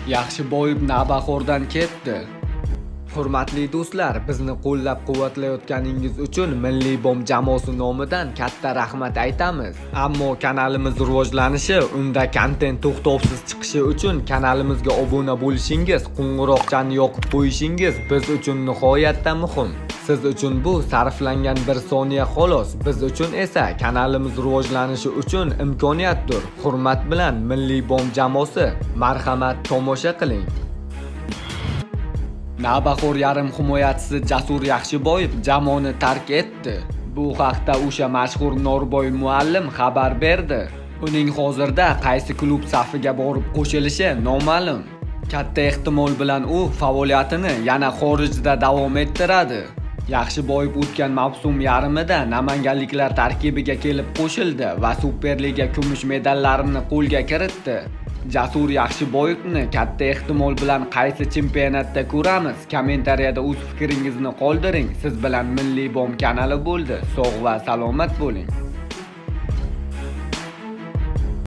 Yaxshiboyev Navbahordan ketdi. Hurmatli do'stlar, bizni qo'llab-quvvatlayotganingiz uchun Milliy bom jamoasi nomidan katta rahmat aytamiz. Ammo kanalimiz rivojlanishi, unda kontent to'xtovsiz chiqishi uchun kanalimizga obuna bo'lishingiz, qo'ng'iroqchani yoqib qo'yishingiz biz uchun nihoyatda muhim. Siz uchun bu sarflangan bir soniya xolos, biz uchun esa kanalimiz rivojlanishi uchun imkoniyatdir. Hurmat bilan Milliy bom jamoasi, marhamat tomosha qiling. Navbahor yarim himoyachisi Jasur Yaxshiboyev jamoani tark etdi. Bu haqda o'sha mashhur Norboy muallim xabar berdi. Uning hozirda qaysi klub safiga borib qo'shilishi noma'lum. Katta ehtimol bilan u faoliyatini yana xorijda davom ettiradi. Yaxshiboyev o'tgan mavsum yarimida namanganliklar tarkibiga kelib qo'shildi va Superliga kumush medallarini qo'lga kiritdi. Jasur Yaxshiboyevni katta ehtimol bilan qaysi chempionatda ko'ramiz? Kommentariyada o'z fikringizni qoldiring. Siz bilan Milliy bom kanali bo'ldi. Sog' va salomat bo'ling.